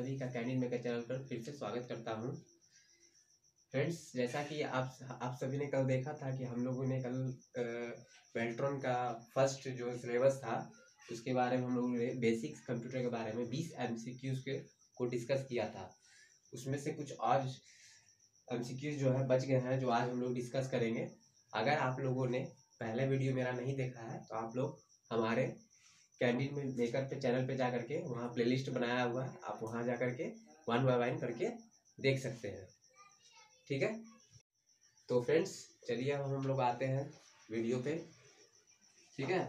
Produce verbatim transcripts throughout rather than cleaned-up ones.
सभी का candid maker channel पर फिर से स्वागत करता हूं। फ्रेंड्स, जैसा कि आप आप सभी ने कल देखा था कि हम लोगों ने कल वेल्ट्रॉन का फर्स्ट जो सिलेबस था उसके बारे में हम लोगों ने बेसिक्स कंप्यूटर के बारे में बीस एमसीक्यूज के को डिस्कस किया था। उसमें से कुछ आज एमसीक्यूज जो है बच गए हैं, जो आज हम लोग डिस्कस करेंगे। अगर आप लोगों ने पहले वीडियो मेरा नहीं देखा है तो आप लोग हमारे कैंडिड मेकर पे चैनल पे जा करके वहाँ प्लेलिस्ट बनाया हुआ है, आप वहाँ जा करके वन बाय वन करके देख सकते हैं। ठीक है, तो फ्रेंड्स चलिए अब हम लोग आते हैं वीडियो पे। ठीक है,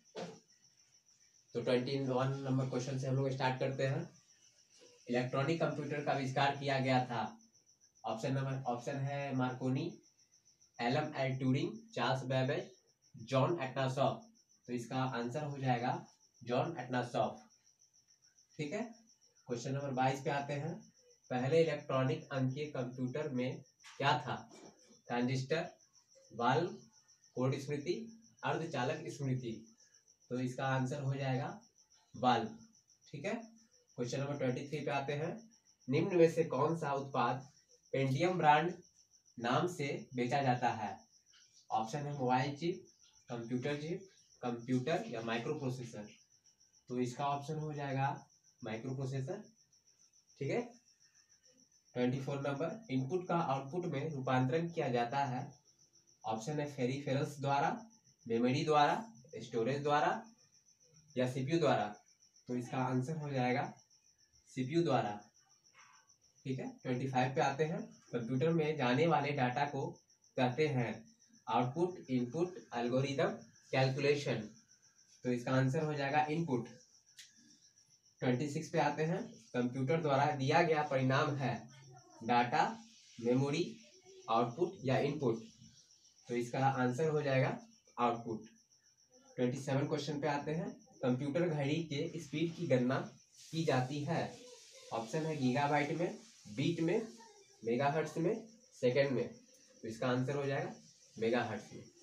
तो ट्वेंटी वन नंबर क्वेश्चन से हम लोग स्टार्ट करते हैं। इलेक्ट्रॉनिक कंप्यूटर का आविष्कार किया गया था। ऑप्शन नंबर ऑप्शन है Marconi, Alan L Turing, Charles Babbage, John Atanasoff. तो इसका आंसर हो जाएगा जॉन एटनासॉफ। ठीक है, क्वेश्चन नंबर बाईस पे आते हैं। पहले इलेक्ट्रॉनिक अंकीय कंप्यूटर में क्या था? ट्रांजिस्टर, वाल्व, कोड स्मृति, अर्धचालक स्मृति। तो इसका आंसर हो जाएगा वाल्व। ठीक है, क्वेश्चन नंबर ट्वेंटी थ्री पे आते हैं। निम्न में से कौन सा उत्पाद पेंटियम ब्रांड नाम से बेचा जाता है? ऑप्शन है mobile chip, computer chip, computer या माइक्रो प्रोसेसर। तो इसका ऑप्शन हो जाएगा माइक्रो प्रोसेसर। ठीक है, ट्वेंटी फोर नंबर। इनपुट का आउटपुट में रूपांतरण किया जाता है। ऑप्शन है फेरिफेरल्स द्वारा, मेमोरी द्वारा, स्टोरेज द्वारा या सीपीयू द्वारा। तो इसका आंसर हो जाएगा सीपीयू द्वारा। ठीक है, ट्वेंटी फाइव पे आते हैं। कंप्यूटर में जाने वाले डाटा को कहते हैं आउटपुट, इनपुट, एल्गोरिदम, कैलकुलेशन। तो इसका आंसर हो जाएगा इनपुट। ट्वेंटी सिक्स पे आते हैं। कंप्यूटर द्वारा दिया गया परिणाम है डाटा, मेमोरी, आउटपुट या इनपुट। तो इसका आंसर हो जाएगा आउटपुट। ट्वेंटी सेवन क्वेश्चन पे आते हैं। कंप्यूटर घड़ी के स्पीड की गणना की जाती है। ऑप्शन है गीगाबाइट में, बीट में, मेगाहर्ट्ज में, सेकंड में। तो इसका आंसर हो जाएगा मेगाहर्ट्ज में।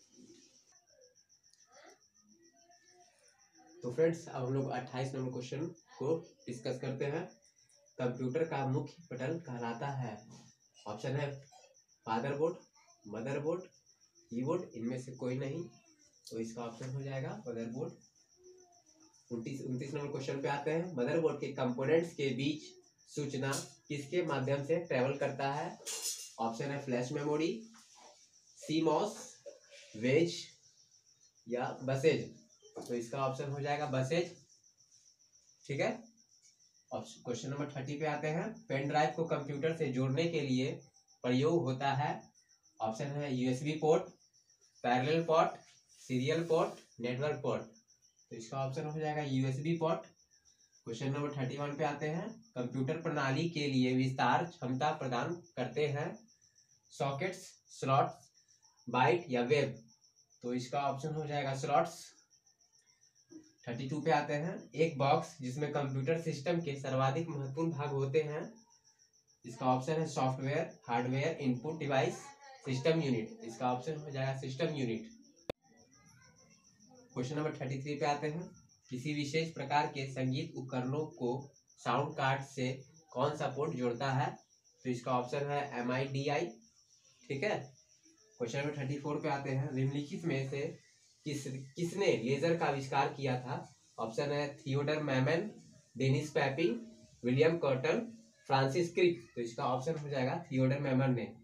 तो फ्रेंड्स, अब हम लोग अट्ठाईस नंबर क्वेश्चन को डिस्कस करते हैं। कंप्यूटर का मुख्य पटल कहलाता है। ऑप्शन है फादरबोर्ड, मदरबोर्ड, कीबोर्ड, इनमें से कोई नहीं। तो इसका ऑप्शन हो जाएगा मदरबोर्ड। उनतीस उनतीस नंबर क्वेश्चन पे आते हैं। मदरबोर्ड के कंपोनेंट्स के बीच सूचना किसके माध्यम से ट्रेवल करता है? ऑप्शन है फ्लैश मेमोरी, सीमॉस, वेज या बसेज। तो इसका ऑप्शन हो जाएगा बसेज। ठीक है, क्वेश्चन नंबर थर्टी पे आते हैं। पेन ड्राइव को कंप्यूटर से जोड़ने के लिए प्रयोग होता है। ऑप्शन है USB port, parallel port, serial port, network port. तो इसका ऑप्शन हो जाएगा USB port. Question number thirty one पे आते हैं। कंप्यूटर प्रणाली के लिए विस्तार क्षमता प्रदान करते हैं सॉकेट्स, स्लॉट्स, बाइट या वेब। तो इसका ऑप्शन हो जाएगा स्लॉट्स। थर्टी टू पे आते हैं। एक बॉक्स जिसमें कंप्यूटर सिस्टम के सर्वाधिक महत्वपूर्ण भाग होते हैं। इसका ऑप्शन है software, hardware, input device, system unit. इसका ऑप्शन हो जाएगा system unit. Question number thirty three पे आते हैं। किसी विशेष प्रकार के संगीत उपकरणों को साउंड कार्ड से कौन सा पोर्ट जोड़ता है? तो इसका ऑप्शन है एम आई डी आई। ठीक है, क्वेश्चन नंबर थर्टी फोर पे आते हैं। निम्नलिखित में से किस किसने लेजर का आविष्कार किया था? ऑप्शन है Theodore Maiman, Dennis Papping, William Curtin, Francis Crick. तो इसका ऑप्शन हो जाएगा थियोडर मैमन ने।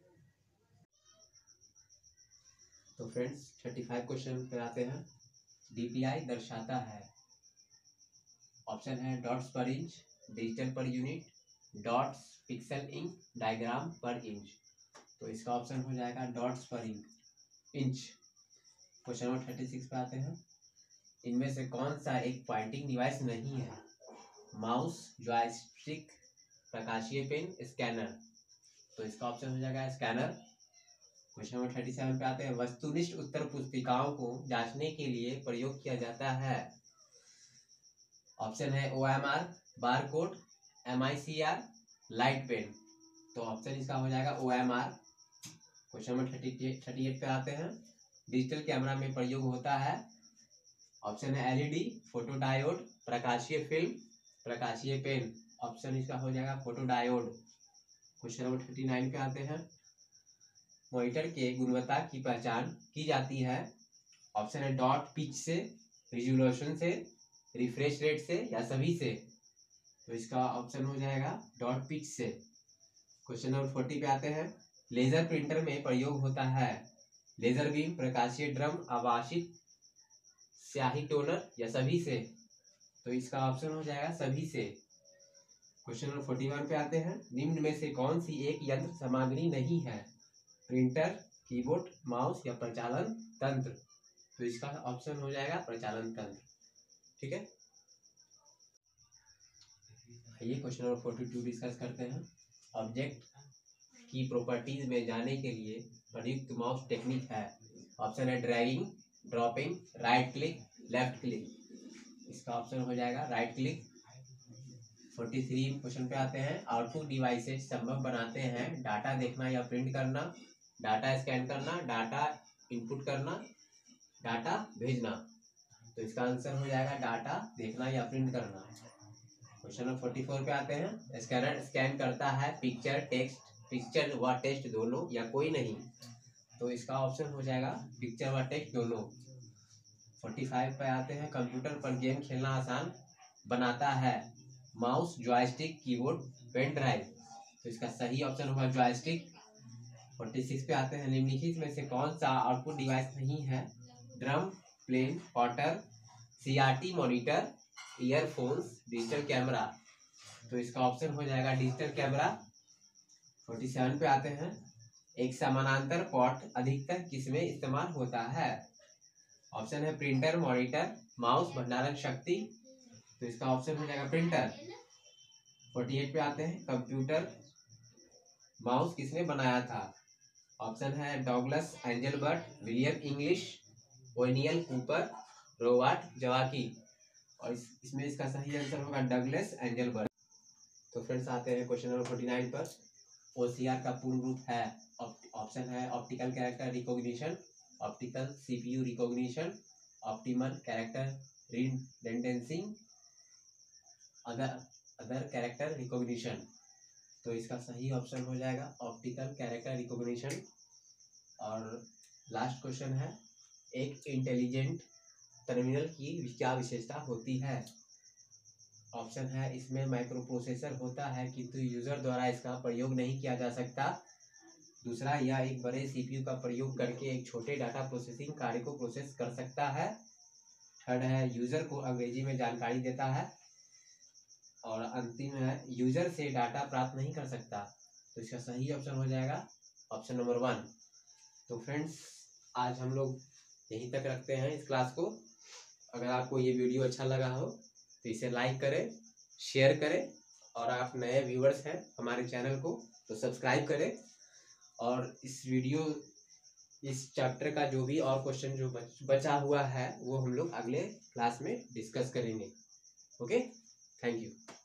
तो फ्रेंड्स, थर्टी फाइव क्वेश्चन पे आते हैं। डीपीआई दर्शाता है। ऑप्शन है dots per inch, digital per unit, dots, pixel, ink, diagram per inch. तो इसका ऑप्शन हो जाएगा dots per inch. Question number thirty six पे आते हैं। इनमें से कौन सा एक पॉइंटिंग डिवाइस नहीं है? माउस, जॉयस्टिक, प्रकाशीय पेन, स्कैनर। तो इसका ऑप्शन हो जाएगा scanner. Question number thirty seven पे आते हैं। वस्तुनिष्ठ उत्तर पुस्तिकाओं को जांचने के लिए प्रयोग किया जाता है। ऑप्शन है O M R, bar code, M I C R, light pen. तो ऑप्शन इसका हो जाएगा O M R. Question number thirty thirty eight पे आते हैं। डिजिटल कैमरा में प्रयोग होता है। ऑप्शन है एलईडी, फोटोडायोड, प्रकाशीय फिल्म, प्रकाशीय पेन। ऑप्शन इसका हो जाएगा photodiode. Question number thirty nine पे आते हैं। मॉनिटर के गुणवत्ता की पहचान की जाती है। ऑप्शन है डॉट पिच से, रिजोल्यूशन से, रिफ्रेश रेट से या सभी से। तो इसका ऑप्शन हो जाएगा डॉट पिच से। क्वेश्चन नंबर फोर्टी पे आते हैं। लेजर प्रिंटर में प्रयोग होता है लेजर बीम, प्रकाशीय ड्रम, आवासित स्याही टोनर या सभी से। तो इसका ऑप्शन हो जाएगा सभी से। क्वेश्चन नंबर फोर्टी वन पे आते हैं। निम्न में से कौन सी एक यंत्र सामग्री नहीं है? प्रिंटर, कीबोर्ड, माउस या प्रचालन तंत्र। तो इसका ऑप्शन हो जाएगा प्रचालन तंत्र। ठीक है, आइए question number forty two discuss करते हैं। ऑब्जेक्ट की प्रॉपर्टीज में जाने के लिए प्रयुक्त माउस टेक्निक है। ऑप्शन है dragging, dropping, right click, left click. इसका ऑप्शन हो जाएगा right click. Forty three question पे आते हैं। आउटपुट डिवाइसेस संभव बनाते हैं डाटा देखना या प्रिंट करना, डाटा स्कैन करना, डाटा इनपुट करना, डाटा भेजना। तो इसका आंसर हो जाएगा डाटा देखना या प्रिंट करना। क्वेश्चन नंबर फोर्टी फोर पे आते हैं। स्कैनर स्कैन करता है पिक्चर, टेक्स्ट, पिक्चर व टेक्स्ट दोनों या कोई नहीं। तो इसका ऑप्शन हो जाएगा पिक्चर व टेक्स्ट दोनों। फोर्टी फाइव पे आते हैं। कंप्यूटर पर गेम खेलना आसान बनाता है mouse, joystick, keyboard, pen drive. तो इसका सही ऑप्शन होगा जॉयस्टिक। फोर्टी सिक्स पे आते हैं। निम्नलिखित में से कौन सा आउटपुट डिवाइस नहीं है? Drum, plane, plotter, CRT monitor, earphones, digital camera. तो इसका ऑप्शन हो जाएगा डिजिटल कैमरा। फोर्टी सेवन पे आते हैं। एक समानांतर पॉट अधिकतर किसमें इस्तेमाल होता है? ऑप्शन है प्रिंटर, मॉनिटर, माउस, भंडारण शक्ति। तो इसका ऑप्शन हो जाएगा प्रिंटर। फोर्टी एट पे आते हैं। कंप्यूटर माउस किसने बनाया था? ऑप्शन है Douglas Engelbart, William English, O'Neil Cooper, Robert Zawacki. और इस, इसमें इसका सही आंसर होगा डगलस एंजलबर्ट। तो फ्रेंड्स आते हैं क्वेश्चन नंबर फोर्टी नाइन पर। ओसीआर का पूर्ण रूप है। ऑप्शन है optical character recognition, optical CPU recognition, optimal character redundancing, other other character recognition. तो इसका सही ऑप्शन हो जाएगा ऑप्टिकल कैरेक्टर रिकॉग्निशन। और लास्ट क्वेश्चन है। एक इंटेलिजेंट टर्मिनल की क्या विशेषता होती है? ऑप्शन है इसमें माइक्रो प्रोसेसर होता है किंतु यूजर द्वारा इसका प्रयोग नहीं किया जा सकता। दूसरा, यह एक बड़े सीपीयू का प्रयोग करके एक छोटे डाटा प्रोसेसिंग कार्य को प्रोसेस कर सकता है। थर्ड है यूजर को अंग्रेजी में जानकारी देता है। और अंतिम है यूजर से डाटा प्राप्त नहीं कर सकता। तो इसका सही ऑप्शन हो जाएगा ऑप्शन नंबर वन। तो फ्रेंड्स आज हम लोग यहीं तक रखते हैं इस क्लास को। अगर आपको ये वीडियो अच्छा लगा हो तो इसे लाइक करें, शेयर करें, और आप नए व्यूअर्स हैं हमारे चैनल को तो सब्सक्राइब करें। और इस वीडियो इस चैप्टर का जो भी और क्वेश्चन जो बच, बचा हुआ है वो हम लोग अगले क्लास में डिस्कस करेंगे। Okay, thank you.